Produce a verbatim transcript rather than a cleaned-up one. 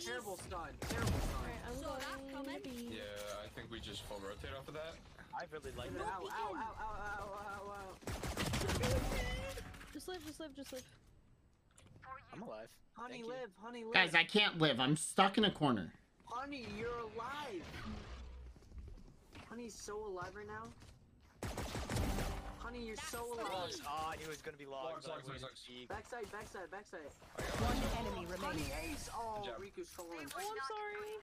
Terrible stun. Terrible stun. Alright, I'm going to be. Yeah, I think we just full rotate off of that. I really like Ow, that. ow, ow, ow, ow, ow, ow. Just live, just live, just live. I'm alive. Honey, Thank you. live. Honey, live. Guys, I can't live. I'm stuck in a corner. Honey, you're alive. Honey's so alive right now. Honey, you're so alive. Oh, I knew it was gonna be logged. Logs, logs, logs, logs. Backside, backside, backside. One enemy Honey, remaining. ace. Oh, Good job. Riku's trolling. Oh, I'm sorry.